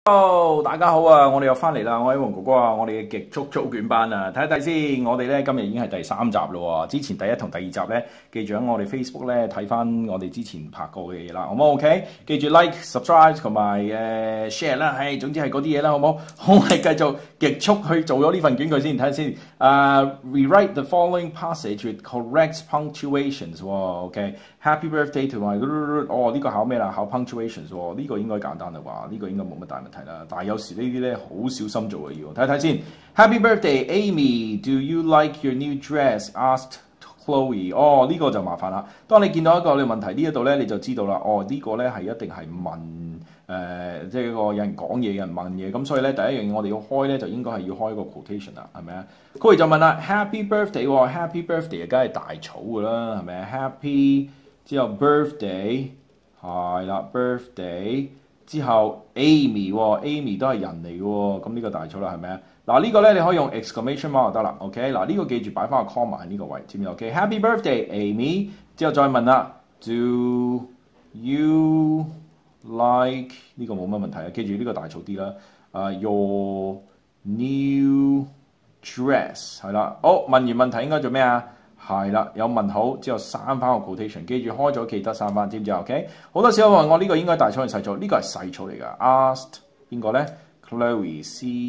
Hello，大家好啊！我哋又翻嚟啦，我係黃哥哥啊，我哋嘅極速操卷班啊，睇一睇先。我哋咧今日已經係第3集咯喎，之前第1同第2集咧，記住喺我哋 Facebook 咧睇翻我哋之前拍過嘅嘢啦，好唔好 ？OK， 記住 like、subscribe 同埋share 啦，係總之係嗰啲嘢啦，好唔好？我哋繼續極速去做咗呢份卷佢先，睇下先。Rewrite the following passage with correct punctuations 喎 ，OK。Happy birthday to my 哦，呢個考咩啦？考 punctuations 喎，呢個應該簡單啦啩，呢個應該冇乜大問題啦。但係有時呢啲咧好小心做嘅要睇睇先。Happy birthday, Amy. Do you like your new dress? Asked Chloe. 哦，呢個就麻煩啦。當你見到一個問題呢一度咧，你就知道啦。哦，呢個咧係一定係問即係個有人講嘢，有人問嘢。咁所以咧第一樣嘢我哋要開咧就應該係要開一個 quotation 啦，係咪啊？Chloe就問啦，Happy birthday 喎，Happy birthday 梗係大草㗎啦，係咪啊？Happy 之後 birthday 係啦 ，birthday 之後 Amy 喎，Amy 都係人嚟嘅喎，咁呢個大草啦，係咪啊？嗱呢個咧你可以用 exclamation mark 就得啦 ，OK？ 嗱呢個記住擺翻個 comma 喺呢個位，知唔知 ？OK？Happy birthday Amy 之後再問啦 ，Do you like 呢個冇乜問題啊，記住呢個大草啲啦。Your new dress 係啦，好問完問題應該做咩啊？係啦，有問號之後刪翻個 quotation， 記住開咗記得刪翻，知唔知 ？OK？ 好多時候問我呢個應該大草定細草？呢個係細草嚟㗎。Asked 邊個咧 ？Chloe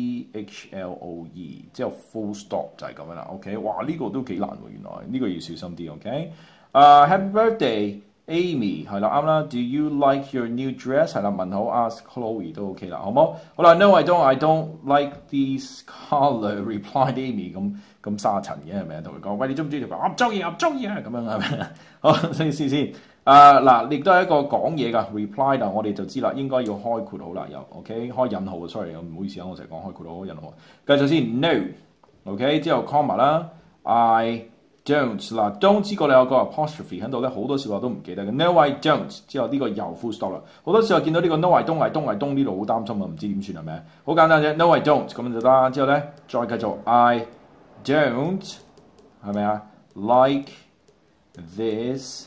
CHLOE 之後 full stop 就係咁樣啦。OK？ 哇，呢個都幾難喎，原來呢個要小心啲。OK？Happy birthday Amy 係啦，啱啦。Do you like your new dress？ 係啦，問號 ask Chloe 都 OK 啦，好冇？好啦 ，No I don't like this color。Replied Amy 咁沙塵嘅係咪啊？同佢講，喂，你中唔中意條？我唔中意，我唔中意啊！咁樣係咪？好，先。嗱，亦都係一個講嘢㗎 reply 啦，我哋就知啦，應該要開括號啦，又 OK 開引號 sorry， 唔好意思啊，我成日講開括號引號。繼續先 ，no，OK 之後 comma 啦 ，I don't 嗱 don't 知個你有個 apostrophe 喺度咧，好多時候都唔記得嘅。No I don't 之後呢個又 full stop 啦，好多時候見到呢個 no I don't 呢度好擔心啊，唔知點算係咪？好簡單啫 ，no I don't 咁就得。之後咧再繼續 I don't 係咪啊 ？Like this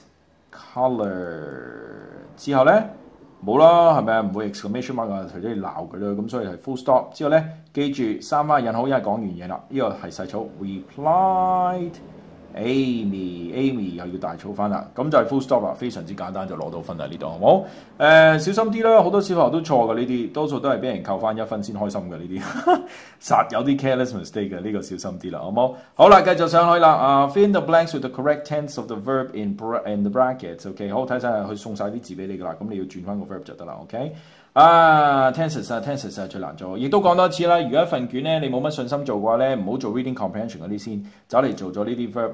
color 之後咧冇啦，係咪啊？唔會 exclamation mark 啊，除咗你鬧佢啦，咁所以係 full stop 之後咧，記住刪翻引號，因為講完嘢啦。呢個係細草 replied Amy 又要大草翻啦，咁就係 full stop 啦，非常之簡單就攞到分啦呢度，好冇？小心啲啦，好多小朋友都錯嘅呢啲，多數都係俾人扣翻1分先開心嘅呢啲，實有啲 careless mistake 嘅，呢個小心啲啦，好冇？好啦，繼續上去啦，fill in the blanks with the correct tense of the verb in the brackets，OK， 好睇晒佢送晒啲字俾你噶啦，咁你要轉翻個 verb 就得啦 ，OK？ tenses 最難做，亦都講多次啦。如果一份卷咧你冇乜信心做嘅話咧，唔好做 reading comprehension 嗰啲先，走嚟做咗呢啲 verb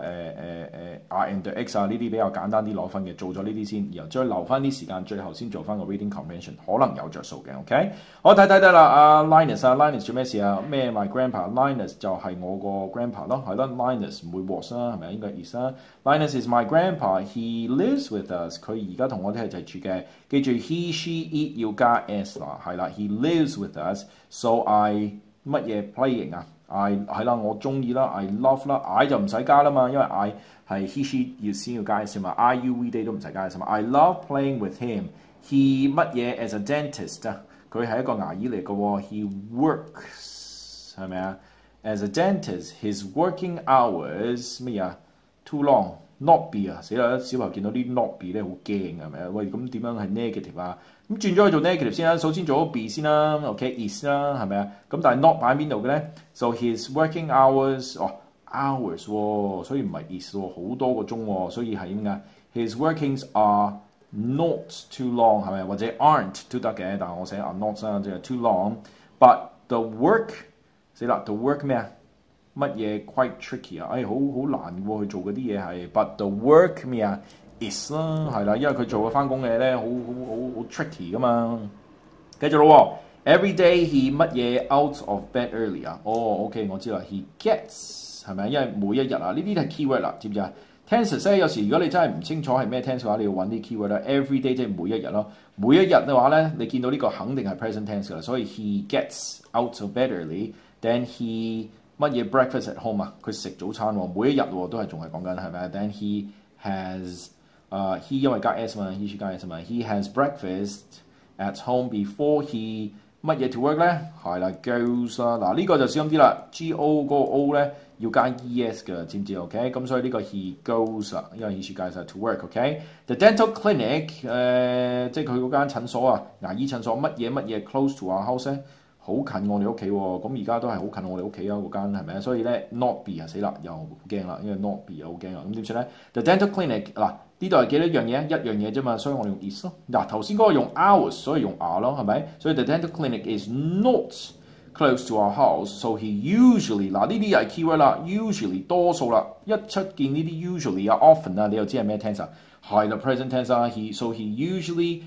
R and the X 呢啲比較簡單啲攞分嘅，做咗呢啲先，然後再留翻啲時間，最後先做翻個 reading comprehension， 可能有着數嘅。OK， 好睇得啦。Linus 做咩事啊？咩 my grandpa？Linus 就係我個 grandpa 咯，係啦。Linus 唔會 was 啦，係咪應該 is 啦 ？Linus is my grandpa. He lives with us. 佢而家同我哋一齊住嘅。記住 he she it 要加 s 啦，係啦。He lives with us，so I 乜嘢 playing 啊 ？I 係啦，我中意啦 ，I love 啦 ，I 就唔使加啦嘛，因為 I 係 he she 先要加 s 嘛 ，I you we they 都唔使加 s 嘛。I love playing with him。He 乜嘢 as a dentist 啊？佢係一個牙醫嚟嘅喎。He works 係咪啊 ？As a dentist, his working hours 乜嘢啊 ？Too long。Not be 啊，死啦！小朋友見到啲 not be 咧好驚係咪啊？喂，咁點樣係 negative 啊？咁轉咗去做 negative 先啦，首先做咗 be 先啦 ，OK，is 啦，係咪啊？咁但係 not 擺喺邊度嘅咧 ？So his working hours， hours 喎，所以唔係 is 喎，好多個鐘喎，所以係點解 ？His workings are not too long 係咪？或者 aren't 都得嘅，但係我寫 are not 啦，即係 too long。But the work 死啦 ，the work 咩啊？乜嘢 quite tricky 啊？好難喎，去做嗰啲嘢係。But the work 咩啊 is 啦，係啦，因為佢做嘅翻工嘅咧，好 tricky 噶嘛。繼續咯喎 ，every day he 乜嘢 out of bed early 啊？OK 我知啦 ，he gets 係咪？因為每一日啊，呢啲係 keyword 啦，知唔知啊 ？tenses 咧有時如果你真係唔清楚係咩 tense 嘅話，你要揾啲 keyword 啦。every day 即係每一日咯，每一日嘅話咧，你見到呢個肯定係 present tense 㗎啦，所以 he gets out of bed early，then he乜嘢 breakfast at home 啊？佢食早餐喎，每一日喎都係仲係講緊係咪 ？Then he has he 因為加 s 嘛，he 加 s 嘛，he has breakfast at home before he 乜嘢 to work 咧？係啦 ，goes 啦。嗱呢個就小心啲啦，go 嗰個 o 咧要加 es 嘅，知唔知 ？OK， 咁所以呢個 he goes 啦，因為 he 介紹 to work。OK，the dental clinic 即係佢嗰間診所啊，牙醫診所乜嘢 close to our house 咧？好近我哋屋企喎，咁而家都係好近我哋屋企啊嗰間係咪啊？所以咧 not be 啊死啦，又好驚啦，因為 not be 又好驚啊，咁點算咧 ？The dental clinic 嗱呢度係幾多樣嘢？一樣嘢啫嘛，所以我哋用 is 咯。嗱頭先嗰個用 ours， 所以用 are 咯，係咪？所以 the dental clinic is not close to our house，so he usually 嗱呢啲又係 keyword 啦 ，usually 多數啦，一出現呢啲 usually 啊 often 啊，你又知係咩 tense 啊？係啦 present tense 啊，so he usually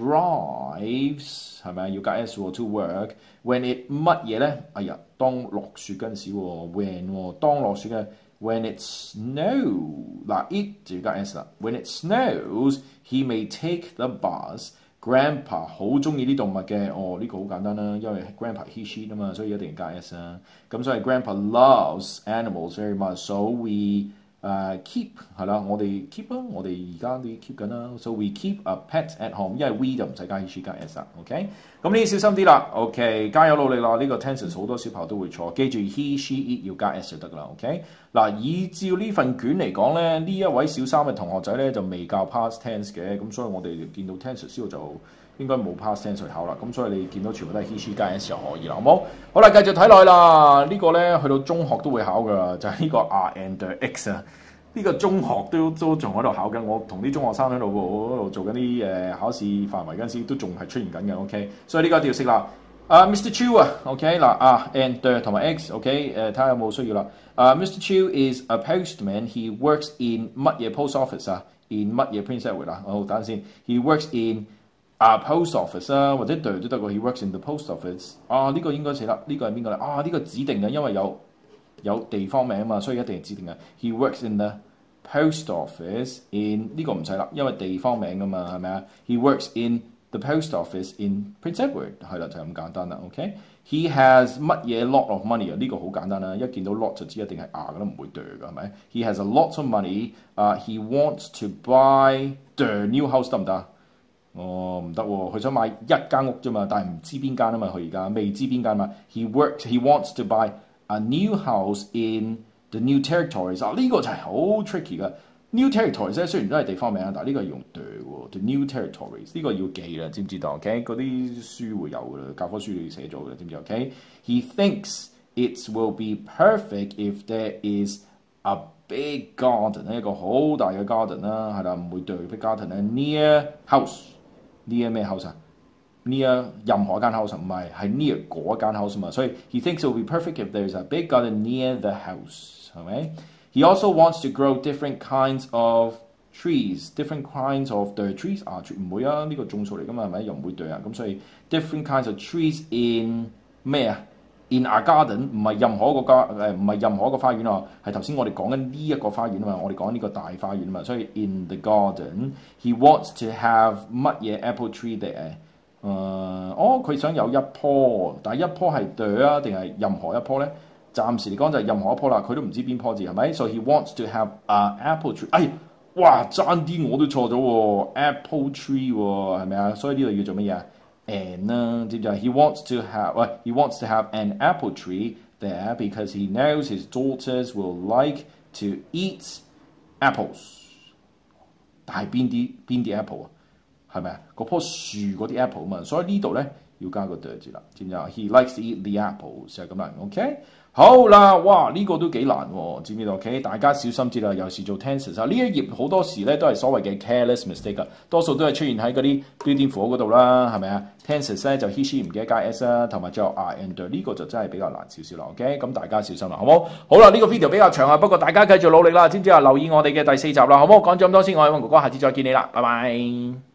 drives 係咪要加 s 喎 to work when it 乜嘢咧？哎呀，當落雪嗰陣時喎 ，when 當落雪嘅 when it snow 嗱 it 就要加 s 啦。When it snows, he may take the bus. Grandpa 好中意啲動物嘅，呢個好簡單啦，因為 Grandpa he she 啊嘛，所以一定加 s 啦。咁所以 Grandpa loves animals very much, so we keep 係啦，我哋 keep 啦，我哋而家都 keep 緊啦。So we keep a pet at home， 因為 we 就唔使加 he she 加 s 啦。OK， 咁呢啲小心啲啦。OK， 加油努力啦！呢個 tenses 好多小朋友都會錯，記住 he she it 要加 s 就得啦。OK， 嗱，依照呢份卷嚟講咧，呢一位小三嘅同學仔咧就未教 past tense 嘅，咁所以我哋見到 tenses 之後就應該冇 past tense 去考啦。咁所以你見到全部都係 he she 加 s 就可以啦，好冇？好啦，繼續睇落去啦。呢個咧去到中學都會考噶，就係呢個 are and x 啊。呢個中學都仲喺度考緊，我同啲中學生喺度做緊啲考試範圍嗰陣時，都仲係出現緊嘅。OK， 所以呢個一定要識啦。Mr. Chu 啊 ，OK 嗱and 同埋 x，OK 睇下有冇需要啦。Mr. Chu is a postman. He works in 乜嘢 post office 啊 ？in 乜嘢 Prince Edward 啊？好，等陣先。He works in post office 啊，或者都得個 He works in the post office。呢個應該寫啦。呢個係邊個咧？呢個指定嘅，因為有地方名嘛，所以一定係指定嘅。He works in the post office in 呢個唔使啦，因為地方名㗎嘛，係咪啊 ？He works in the post office in Prince Edward， 係啦，就係咁簡單啦。OK，He has 乜嘢 lot of money 啊？呢個好簡單啦，一見到 lot 就知一定係㗎啦，唔會對㗎，係咪 ？He has a lot of money. He wants to buy the new house 得唔得？唔得喎，佢想買一間屋啫嘛，但係唔知邊間啊嘛，佢而家未知邊間嘛。He wants to buy a new house in the new territories 呢個就係好 tricky 嘅。New territories 咧雖然都係地方名，但係呢個係用 the 喎 ，the new territories 呢個要記啦，知唔知道 ？OK， 嗰啲書會有嘅，教科書裏寫咗嘅，知唔知 ？OK，He thinks it will be perfect if there is a big garden， 一個好大嘅 garden 啦，係啦，唔會對 big garden 咧 near house。near 咩 house 啊 ？near 任何一間 house 唔係，係 near 嗰一間 house 嘛，所以 he thinks it will be perfect if there is a big garden near the house， 係咪 ？He also wants to grow different kinds of trees，different kinds of the trees 唔會啊，呢個眾數嚟㗎嘛，係咪？又唔會對啊，咁所以 different kinds of trees in 咩啊 ？In our garden 唔係任何一個唔係任何一個花園啊，係頭先我哋講緊呢一個花園啊嘛，我哋講呢個大花園啊嘛，所以 in the garden he wants to have 乜嘢 apple tree there？ 佢想有一棵，但係一棵係對啊定係任何一棵咧？暫時嚟講就係任何一棵啦，佢都唔知邊棵字係咪？ So he wants to have an apple tree。哇，爭啲我都錯咗喎 ，apple tree 喎，係咪啊？所以呢度要做乜嘢啊？ And 啦，知唔知啊 ？He wants to have an apple tree there because he knows his daughters will like to eat apples。但係邊啲 apple 啊？係咪啊？嗰棵樹嗰啲 apple 嘛，所以呢度咧要加個 the 字啦，知唔知啊 ？He likes to eat the apples 就係咁啦 ，OK。好啦，哇！呢個都幾難喎，知唔知道 ？OK， 大家小心啲啦，有時做 tenses 啊，呢一頁好多時咧都係所謂嘅 careless mistake 啊，多數都係出現喺嗰啲標點符號嗰度啦，係咪啊 ？tenses 咧就 he she 唔記得加 s 啦，同埋最後 are and 呢個就真係比較難少少啦。OK， 咁大家小心啦，好冇？好啦，呢個 video 比較長啊，不過大家繼續努力啦，知唔知啊？留意我哋嘅第4集啦，好冇？講咗咁多先，我係溫哥哥，下次再見你啦，拜拜。